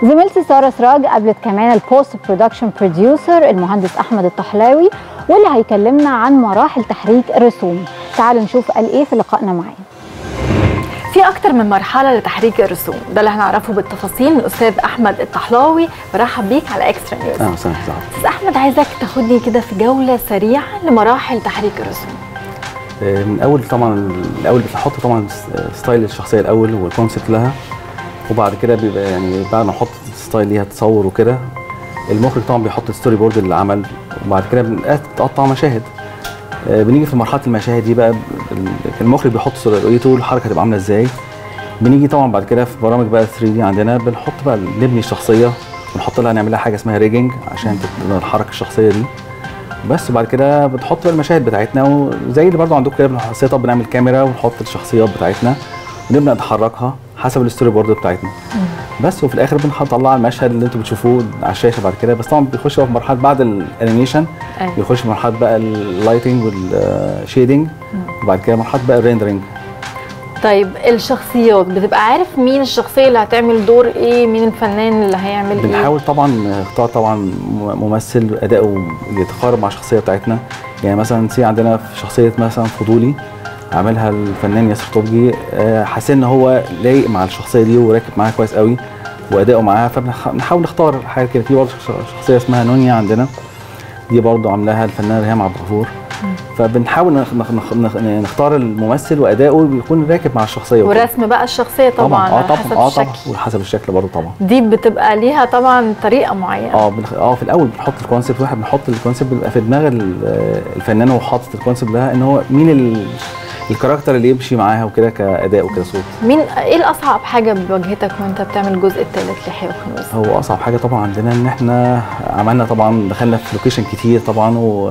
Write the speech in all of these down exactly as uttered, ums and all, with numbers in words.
زميلتي ساره سراج قابلت كمان البوست برودكشن بروديوسر المهندس احمد الطحلاوي، واللي هيكلمنا عن مراحل تحريك الرسوم. تعالوا نشوف قال ايه في لقائنا معاه. في اكتر من مرحله لتحريك الرسوم، ده اللي هنعرفه بالتفاصيل من الاستاذ احمد الطحلاوي. برحب بيك على اكسترا نيوز. اهلا وسهلا. استاذ احمد، عايزك تاخدني كده في جوله سريعه لمراحل تحريك الرسوم. من اول طبعا الاول بنحط طبعا ستايل الشخصيه الاول والكونسيبت لها، وبعد كده بيبقى يعني بعد ما نحط ستايل ليها تصور وكده، المخرج طبعا بيحط الستوري بورد اللي عمل، وبعد كده بنقطع مشاهد. بنيجي في مرحله المشاهد دي بقى المخرج بيحط رؤيته الحركه هتبقى عامله ازاي. بنيجي طبعا بعد كده في برامج بقى ثري دي عندنا بنحط بقى نبني الشخصيه ونحط لها نعمل لها حاجه اسمها ريجنج عشان تتحرك الشخصيه دي بس. وبعد كده بتحط بقى المشاهد بتاعتنا، وزي اللي برضه عندكم كده بنحط بنعمل كاميرا ونحط الشخصيات بتاعتنا ونبدا نحركها حسب الستوري بورد بتاعتنا بس. وفي الاخر بنطلع المشهد اللي انتم بتشوفوه على الشاشه بعد كده. بس طبعا بيخش بقى في مرحله بعد الانيميشن، بيخش في مرحله بقى اللايتنج والشيدنج، وبعد كده مرحله بقى الريندرنج. طيب الشخصيات بتبقى عارف مين الشخصيه اللي هتعمل دور ايه، مين الفنان اللي هيعمل ايه؟ بنحاول طبعا نختار طبعا ممثل اداؤه يتقارب مع الشخصيه بتاعتنا. يعني مثلا سي عندنا في شخصيه مثلا فضولي عاملها الفنان ياسر طبجي، حاسين ان هو لايق مع الشخصيه دي وراكب معاها كويس قوي واداؤه معاها، فبنحاول نختار حاجه كده. في برضه شخصيه اسمها نونيا عندنا، دي برضه عاملاها الفنان ريهام عبد الغفور. فبنحاول نختار الممثل واداؤه يكون راكب مع الشخصيه ورسم بقى الشخصيه طبعا اه طبعا حسب اه الشكل. طبعا وحسب الشكل برضه طبعا. دي بتبقى ليها طبعا طريقه معينه. اه بنخ... اه في الاول بنحط الكونسيبت، واحد بنحط الكونسيبت بيبقى في دماغ الفنان وهو حاطط الكونسيبت ده ان هو مين ال... الكاركتر اللي يمشي معاها وكده كاداء وكده صوت. مين ايه الاصعب حاجه بواجهتك وانت بتعمل الجزء الثالث لحياة وكنوز؟ هو اصعب حاجه طبعا عندنا ان احنا عملنا طبعا دخلنا في لوكيشن كتير طبعا و...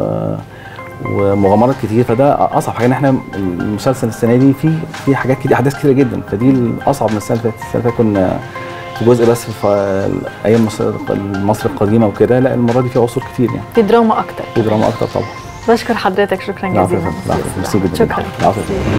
ومغامرات كتير، فده اصعب حاجه. ان احنا المسلسل السنه دي فيه في حاجات كتير، احداث كتيره جدا، فدي الاصعب من السنه اللي فاتت. السنه اللي فاتت كنا في جزء بس في ايام مصر مصر القديمه وكده، لا المره دي في عصور كتير يعني في دراما اكتر. في دراما اكتر طبعا. بشكر حضرتك، شكرا جزيلا. شكرا.